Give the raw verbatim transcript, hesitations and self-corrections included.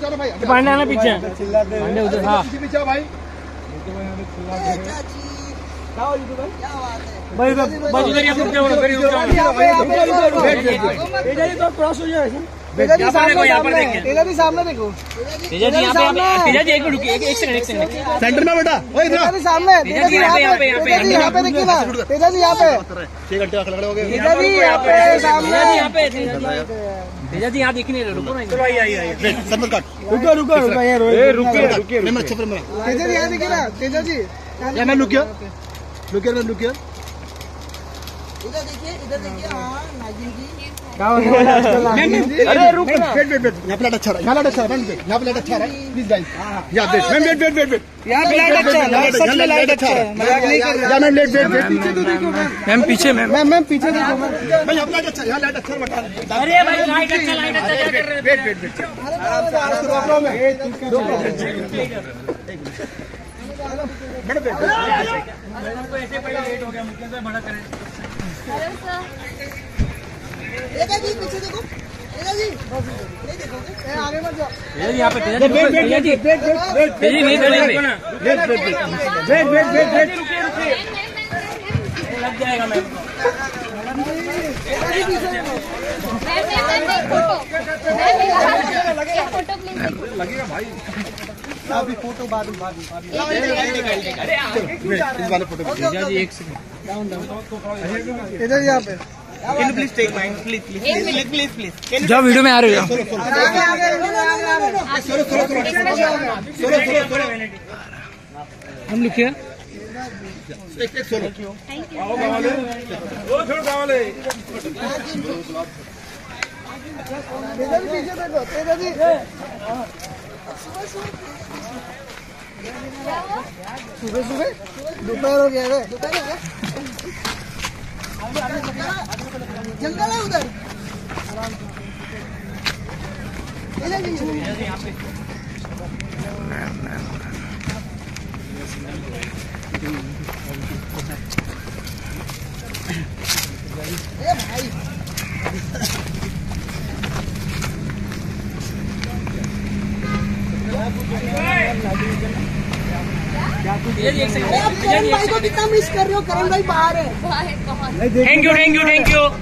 पांडे आना पीछे, पांडे उधर। हाँ भाई, भाई बस उधर ही रुक जाओ, उधर ही रुक जाओ। तेजा जी तो क्रॉस हो जाए। तेजा जी सामने, यहाँ पर देखिए। तेजा जी सामने देखो। तेजा जी यहाँ पे, तेजा जी एक मिनट रुकिए, एक सेकंड, एक सेकंड। सेंटर में बेटा, ओए इधर। तेजा जी सामने, तेजा जी यहाँ पे, यहाँ पे, यहाँ पे देखिए ना। तेजा जी यहाँ पे, छह घंटे खड़े हो गए। तेजा जी यहाँ पे सामने, यहाँ पे। तेजा जी यहाँ दिखने रहे, रुको ना। चलो आइए आइए आइए। सब मत काट। रुको रुको रुको यार, रुकिए रुकिए। मैं अच्छा फिर मैं। तेजा जी यहाँ दिखिए ना, तेजा जी। या मैम रुकिए, रुकिए मैम रुकिए। इधर देखिए, इधर देखिए। हाँ नागिन जी क्या हो रहा है? अरे रुक ना, वेट वेट वेट। यहाँ प्लेट अच्छा रहा, यहाँ प्लेट अच्छा रहा, यहाँ प्लेट अच्छा रहा है। प्लीज गाइस, यहाँ wait ma'am, wait wait wait wait. यहाँ प्लेट अच्छा है, सच में लाइट अच्छा है। मजाक नहीं कर रहा। मैम वेट वेट वेट, पीछे तो देखो मैम। मैम पीछे मैम, मैम मैम पीछे देखो मैम। भाई यहाँ प्लेट अच्छा, यहाँ लाइट अच्छा बता। अरे भाई लाइट अच्छा, लाइट अच्छा क्या कर रहे हैं? वेट वेट वेट, आराम से आराम से प्रॉब्लम है। दो बड़े वेट। मैडम को ऐसे पहले लेट हो गया, मुझे से बड़ा करें। हेलो सर, तेजा जी पीछे देखो। तेजा जी नहीं देखोगे, आगे मत जाओ। तेजा जी यहाँ पे, Teja ji wait wait wait wait wait wait. Teja ji नहीं बैठेंगे। Wait wait wait wait wait wait wait. रुकिए रुकिए, लग जाएगा मैम। तेजा जी पीछे देखो। मैं मैं मैं फोटो, लगेगा फोटो प्लीज। लगेगा भाई, अभी फोटो बाद में बाद में। अरे आगे क्यों जा रहे हैं? इस वाले फोटो। तेजा जी एक second, down down. Teja ji यहाँ पे, Can you please take mine, please, please, please, please, please. जाओ वीडियो में आ रहे हो। हम लिखिए। Thank you. वो छोड़ गावाले। तेजा जी पीछे देखो, तेजा जी। सुबह सुबह दोपहर हो गया है, दोपहर हो गया। जंगल है उधर। भाई को कितना मिस कर रहे हो? करण भाई बाहर है। Thank you thank you thank you.